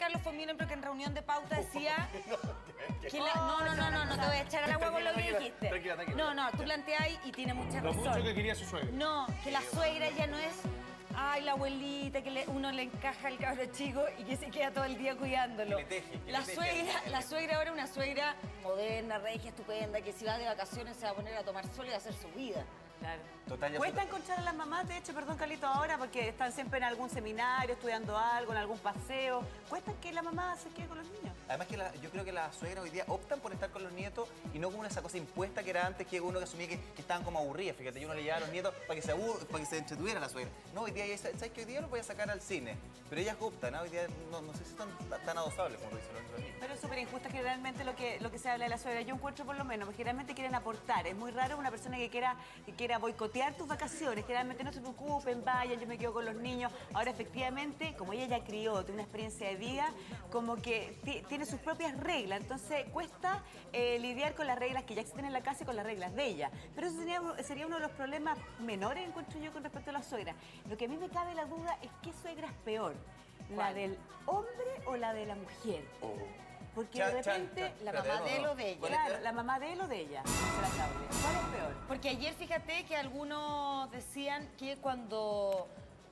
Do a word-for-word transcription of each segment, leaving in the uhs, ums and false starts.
Carlos von Mühlenbrock que en reunión de pauta decía que la... No, no, no, no, no te voy a echar a la huevo lo que dijiste. Tranquila, tranquila. No, no, tú planteáis y tiene mucha Lo razón. mucho que quería su suegra. No, que la suegra ya no es... Ay, la abuelita, que le, uno le encaja al cabro chico y que se queda todo el día cuidándolo. Que le teje, que la, le teje. suegra, la suegra ahora es una suegra moderna, regia, estupenda, que si va de vacaciones se va a poner a tomar sol y a hacer su vida. Claro. Total, ya Cuesta fue- encontrar a las mamás, de hecho, perdón, Carlito, ahora, porque están siempre en algún seminario, estudiando algo, en algún paseo. Cuesta que la mamá se quede con los niños. Además que la- yo creo que las suegras hoy día optan por estar con los nietos y no como esa cosa impuesta que era antes, que uno que asumía que, que estaban como aburridas. Fíjate, y uno le llevaba a los nietos para que se abur para que se entretuviera la suegra. No, hoy día, ya- ¿sabes que hoy día los voy a sacar al cine? Pero ellas optan, ¿no? Hoy día no, no sé si están tan adosables como lo dicen los, los niños. Pero es súper injusta generalmente lo que, lo que se habla de la suegra. Yo encuentro por lo menos, porque generalmente quieren aportar. Es muy raro una persona que quiera, que quiera boicotear tus vacaciones. Generalmente no se preocupen, vayan, yo me quedo con los niños. Ahora, efectivamente, como ella ya crió, tiene una experiencia de vida, como que tiene sus propias reglas. Entonces, cuesta eh, lidiar con las reglas que ya existen en la casa y con las reglas de ella. Pero eso sería, sería uno de los problemas menores, encuentro yo, con respecto a la suegra. Lo que a mí me cabe la duda es qué suegra es peor. ¿La ¿Cuál? del hombre o la de la mujer? Oh. Porque Chan, de chan, repente... chan. La Espérate, mamá no, de él no. o de ella. ¿Cuál es Claro, peor? la mamá de él o de ella. Dice la Claudia. ¿Cuál es peor? Porque ayer fíjate que algunos decían que cuando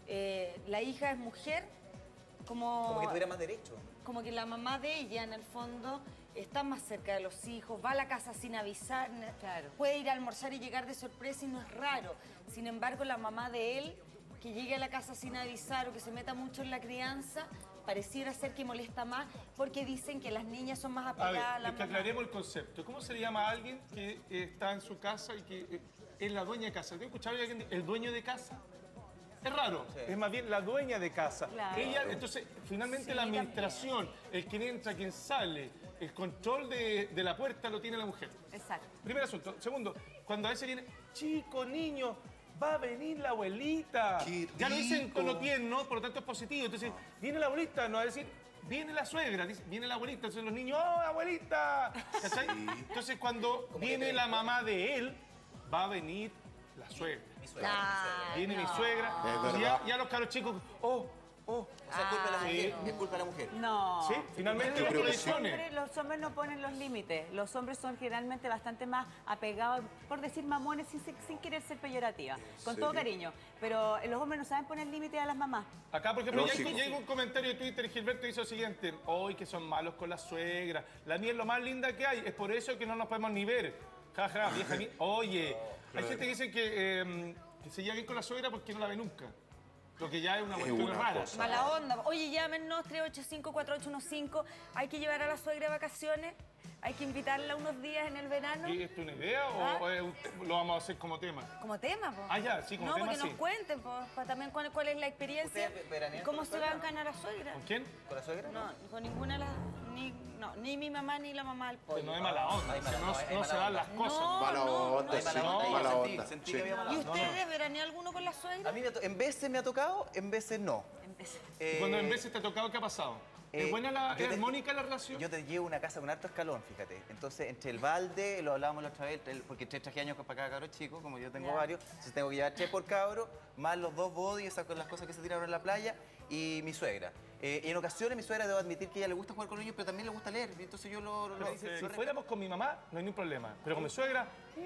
eh, la hija es mujer, como, Como que tuviera más derecho. como que la mamá de ella, en el fondo, está más cerca de los hijos, va a la casa sin avisar, Claro. puede ir a almorzar y llegar de sorpresa y no es raro. Sin embargo, la mamá de él, que llegue a la casa sin avisar o que se meta mucho en la crianza, pareciera ser que molesta más porque dicen que las niñas son más A apegadas a, ver, la es que mamá. aclaremos el concepto. ¿Cómo se le llama a alguien que eh, está en su casa y que eh, es la dueña de casa? ¿Te he escuchado a alguien el dueño de casa? Es raro, Sí. es más bien la dueña de casa. Claro. Ella, entonces, finalmente Sí, la administración, el quien entra, quien sale, el control de, de la puerta lo tiene la mujer. Exacto. Primer asunto. Segundo, cuando a veces viene, chico, niño, va a venir la abuelita. Qué Ya lo dicen rico. con lo tierno, por lo tanto es positivo. Entonces, viene la abuelita, no va a decir, viene la suegra, dice, viene la abuelita. Entonces los niños, ¡oh, abuelita! ¿Cachai? Entonces cuando Como que viene te- la mamá de él, va a venir la suegra. Mi suegra. Ah, Viene mi no. suegra. Es Entonces verdad. ya, ya los caros chicos, oh, oh. O sea, culpa de la Ay, mujer. no. Es culpa de la mujer. No. Sí, finalmente Yo las creo que Los sí. tradiciones. hombres, los hombres no ponen los límites. Los hombres son generalmente bastante más apegados, por decir mamones, sin, sin querer ser peyorativa. Con todo serio? cariño. Pero los hombres no saben poner límites a las mamás. Acá, por ejemplo, ya Lógico. llega un comentario de Twitter y Gilberto dice lo siguiente. Hoy que son malos con la suegra. La mía es lo más linda que hay. Es por eso que no nos podemos ni ver. Ja, ja, vieja mía. Oye, hay gente que dice que, eh, que se lleva bien con la suegra porque no la ve nunca. Lo que ya es una Es cuestión una rara. cosa. Mala onda. Oye, llámenos tres ocho cinco, cuatro ocho uno cinco. Hay que llevar a la suegra de vacaciones. Hay que invitarla unos días en el verano. ¿Y ¿Esto es una idea o, ¿Ah? o es un- lo vamos a hacer como tema? Como tema, pues. Ah, ya, sí, como no, tema, porque sí. nos cuenten, pues, para también cuál, cuál es la experiencia ¿Ustedes veranean y cómo con se la suegra? bancan a la suegra. ¿Con quién? ¿Con la suegra? No, con ninguna de las... Ni, no, ni mi mamá ni la mamá del pollo. Que no es mala onda, Hay que mala- no, hay no mala se dan onda. las cosas. No, Mala no, onda, Hay sí, mala onda. mala Yo onda. sentí, sentí Sí. que había mala ¿Y onda. ustedes veranean alguno con la suegra? A mí me to- en veces me ha tocado, en veces no. Empecé. Eh, Cuando en veces te ha tocado, ¿qué ha pasado? ¿Es eh, buena la, yo es te- armónica la relación? Yo te llevo una casa con harto escalón, fíjate. Entonces, entre el balde, lo hablábamos la otra vez, el- porque tres traje años para cada cabro chico, como yo tengo Ya. varios, entonces tengo que llevar tres por cabro, más los dos body, esas con las cosas que se tiraron en la playa, y mi suegra. Eh, y en ocasiones mi suegra, debo admitir que a ella le gusta jugar con los niños, pero también le gusta leer. y Entonces yo lo, lo, Pero, lo- eh, si lo- fuéramos con mi mamá, no hay ningún problema. Pero con mi suegra,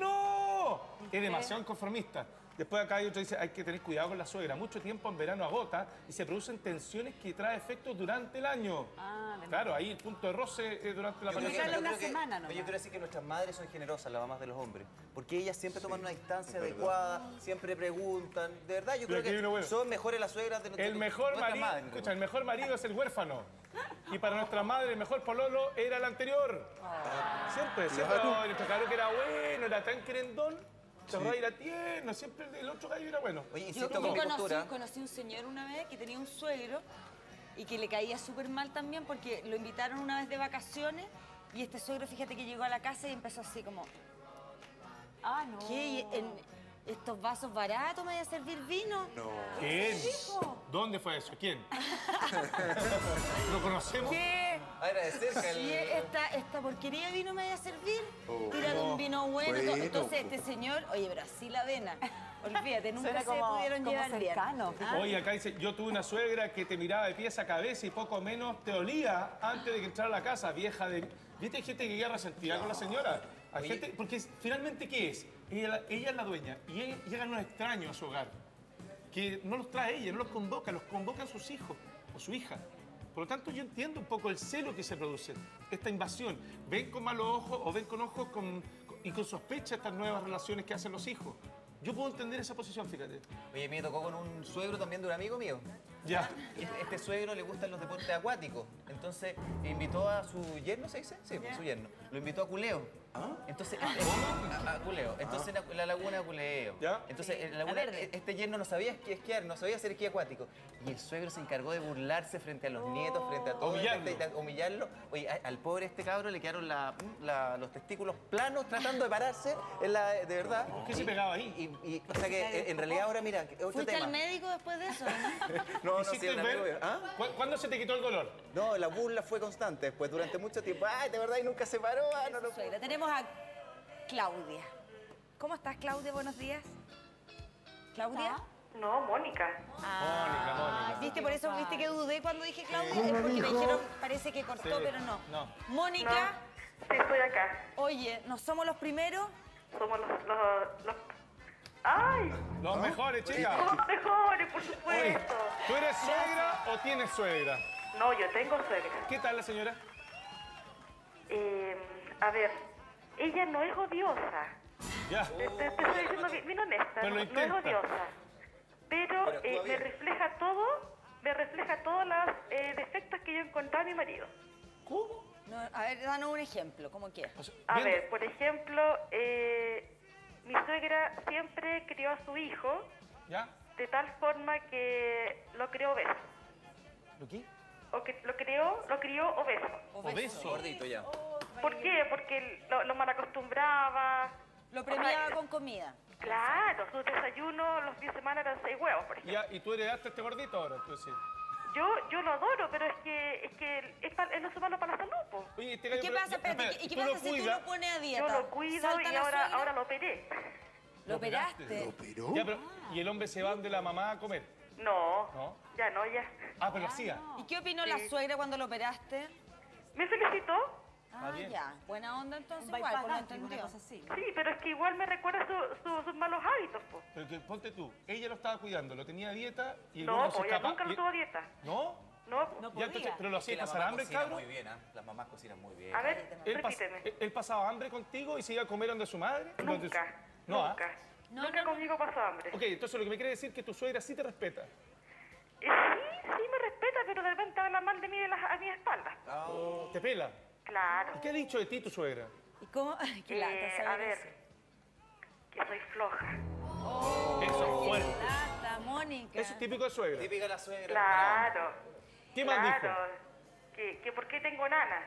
¡no! Es demasiado inconformista. Después acá hay otro que dice, hay que tener cuidado con la suegra. Mucho tiempo en verano agota y se producen tensiones que traen efectos durante el año. Ah, de Claro, ahí el punto de roce es durante la Yo creo que- pandemia. Dejarla yo una creo que- semana pero nomás. Yo quiero decir que nuestras madres son generosas, las mamás de los hombres. Porque ellas siempre toman una distancia es verdad. adecuada, siempre preguntan. De verdad, yo Pero creo aquí hay uno que bueno. son mejores las suegras de nuestras El mejor nuestras marido, madres, escucha, el mejor marido es el huérfano. Y para nuestra madre el mejor pololo era el anterior. Siempre, siempre. Claro. Oh, nuestro cabro que era bueno, era tan querendón. Se sí. Era tierno, siempre el otro gallo era bueno. Oye, Yo, insisto yo con mi conocí, postura. conocí un señor una vez que tenía un suegro y que le caía súper mal también porque lo invitaron una vez de vacaciones y este suegro, fíjate que llegó a la casa y empezó así como, Ah, no. ¿qué? ¿Y ¿En estos vasos baratos me voy a servir vino? No. ¿Quién? dijo? ¿Dónde fue eso? ¿Quién? ¿Lo conocemos? ¿Qué? Ah, era de cerca el... ¿Y esta, esta porquería de vino me voy a servir? Oh, Tira de no. un vino bueno. Bueno, Entonces pues. este señor, oye, pero así la avena. Olvídate, nunca Suena se como- pudieron como llevar cercano, bien. fíjate. Oye, acá dice, yo tuve una suegra que te miraba de pies a cabeza y poco menos te olía antes de que entrara a la casa, vieja de... ¿Viste? Hay gente que queda resentida con la señora. Hay Oye. gente... Porque es- finalmente, ¿qué es? Ella, ella es la dueña y ella- llegan unos extraños a su hogar. Que no los trae ella, no los convoca, los convocan sus hijos o su hija. Por lo tanto, yo entiendo un poco el celo que se produce, esta invasión. Ven con malos ojos o ven con ojos con, con- y con sospecha estas nuevas relaciones que hacen los hijos. Yo puedo entender esa posición, fíjate. Oye, me tocó con un suegro también de un amigo mío. Ya. Este, este suegro le gustan los deportes acuáticos. Entonces invitó a su yerno, ¿se dice? Sí, pues, su yerno. Lo invitó a Culeo. Entonces, a, a- a Culeo. Entonces, en la laguna de Culeo. ¿Ya? Entonces, en la La laguna, verde. este yerno no sabía esqui- esquiar, no sabía hacer esquí acuático. Y el suegro se encargó de burlarse frente a los nietos, frente a todos. Humillarlo. frente a- humillarlo. Oye, a- al pobre este cabro le quedaron la- la- los testículos planos tratando de pararse, en la, de verdad. ¿Por qué se pegaba ahí? Y, y- o sea que, en- en realidad, ahora, mira, otro ¿Fuiste tema. al médico después de eso? No, no, ¿Quisiste sí, era un ver? amigo mío. ¿Ah? ¿Cu- ¿Cuándo se te quitó el dolor? No, la burla fue constante después, durante mucho tiempo. Ay, de verdad, y nunca se paró. Ah, no, no. Suegra. Tenemos a Claudia. ¿Cómo estás, Claudia? Buenos días. ¿Claudia? No, Mónica. Mónica, Mónica. ¿Viste? Por eso, ¿viste que dudé cuando dije Claudia? Es porque me dijeron, parece que cortó, Sí. pero no. No. Mónica, Sí, estoy acá. oye, ¿no somos los primeros? Somos los... los, los... ¡Ay! Los mejores, chicas. Somos mejores, por Oye, supuesto. ¿tú eres suegra o tienes suegra? No, yo tengo suegra. ¿Qué tal la señora? Eh, a ver, ella no es odiosa. Ya. Te, te- te estoy diciendo bien, bien honesta. Pero lo no, no es intenta. odiosa. Pero, Pero eh, me todavía. refleja todo, me refleja todos los eh, defectos que yo encontré en mi marido. ¿Cómo? No, a ver, danos un ejemplo, ¿cómo qué? O sea, A viendo- ver, por ejemplo, eh, mi suegra siempre crió a su hijo ¿Ya? de tal forma que lo crió obeso. ¿Lo qué? O que lo crió, lo crió obeso. Obeso. Gordito ya. ¿Por qué? Porque lo, lo malacostumbraba. Lo premiaba O sea, con comida. Claro, sus desayunos los fines de semana eran seis huevos, por ejemplo. Ya, ¿y tú heredaste este gordito ahora? Tú decís. Yo, yo lo adoro, pero es que es que es, pa- es no malo para la salud, po. Oye, este ¿Y gallo, qué pero- pasa, ya, espérate, espera, ¿y qué tú pasa lo si tú cuidas. lo pones a dieta? Yo lo cuido ¿Salta y la ahora, suegra? ahora lo operé. ¿Lo operaste? Ya, pero, ¿y el hombre se va de la mamá a comer? No, ¿No? ya no, ya. Ah, pero lo hacía. ¿Y qué opinó la Sí. suegra cuando lo operaste? Me felicitó. Ah, bien. ya. Buena onda entonces, Un igual, bypass pues lo gástrico, una entendió. cosa así. Sí, pero es que igual me recuerda su- su- sus malos hábitos, po. Pero que ponte tú, ella lo estaba cuidando, lo tenía a dieta y el No, gordo se pues ella escapa. nunca lo y- tuvo a dieta. ¿No? No, po. No Ya, podía. entonces, pero lo hacía Que la pasar mamá hambre, cocina cabrón. muy bien, ¿ah? Las mamás cocinan muy bien. A ver, Él, pas- repíteme. él- él pasaba hambre contigo y se iba a comer donde su madre. donde su- Nunca, No, ¿ah? nunca. No, nunca no, no. conmigo pasó hambre. Ok, entonces lo que me quiere decir es que tu suegra sí te respeta. Eh, sí, sí me respeta, pero de repente habla mal de mí de las- a mi espalda. Te pela. Claro. ¿Y qué ha dicho de ti tu suegra? ¿Y cómo? Ay, qué lata Eh, saber a ver, eso. que soy floja. Eso es fuerte. Lata, Mónica. Eso es típico de suegra. Típica la suegra. Claro. ¿Qué más claro. Que, que por qué tengo nana.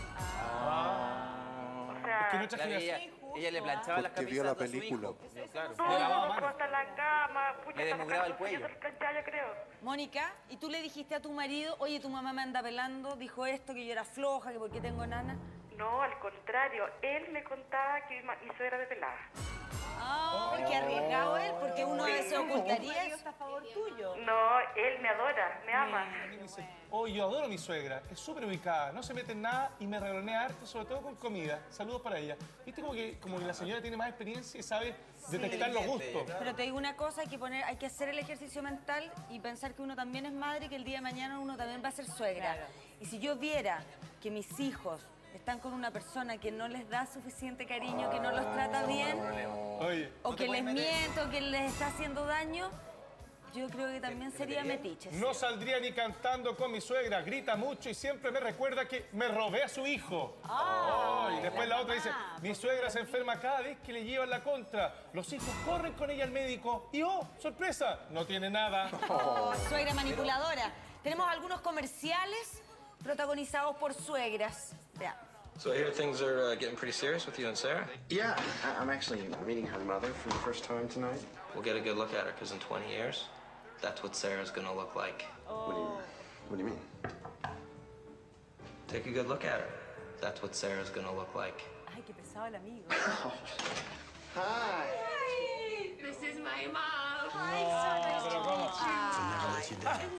O sea, Que nuestra Claro, ella, generación... ella le planchaba las Porque camisas vio la a su película. hijo. Claro. todo le lavaba lo mano. hasta la cama. Pucha, Le hasta desmugraba el los cuello. calzoncillos los planchaba, yo creo. Mónica, ¿y tú le dijiste a tu marido, oye, tu mamá me anda pelando, dijo esto, que yo era floja, que por qué tengo nana? No, al contrario. Él me contaba que mi, ma- mi suegra me pelaba. Ay, qué arriesgado él, porque uno a veces ocultaría Dios eso. está a favor tuyo. No, él me adora, me ama. Y dice, oh, yo adoro a mi suegra, es súper ubicada, no se mete en nada y me regalonea harto, sobre todo con comida. Saludos para ella. Viste como que, como que la señora tiene más experiencia y sabe detectar los Inteligente, gustos. Pero te digo una cosa, hay que poner, hay que hacer el ejercicio mental y pensar que uno también es madre y que el día de mañana uno también va a ser suegra. Claro. Y si yo viera que mis hijos están con una persona que no les da suficiente cariño, que no los trata bien, Oye, o No te que les puedes meter. miente, o que les está haciendo daño, yo creo que también sería metiche. no saldría ni cantando con mi suegra, grita mucho y siempre me recuerda que me robé a su hijo. Oh, y después la, otra dice, mi suegra se enferma cada vez que le llevan la contra. Los hijos corren con ella al médico y, oh, sorpresa, no tiene nada. Oh, suegra manipuladora. Tenemos algunos comerciales protagonizados por suegras. Vean. So I hear things are uh, getting pretty serious with you and Sarah. Yeah, I- I'm actually meeting her mother for the first time tonight. We'll get a good look at her, because in twenty years, that's what Sarah's gonna look like. What do you, what do you mean? Take a good look at her. That's what Sarah's gonna look like. Ay, qué pesado el amigo. Hi. This No, pero ¿cómo? To never let you down.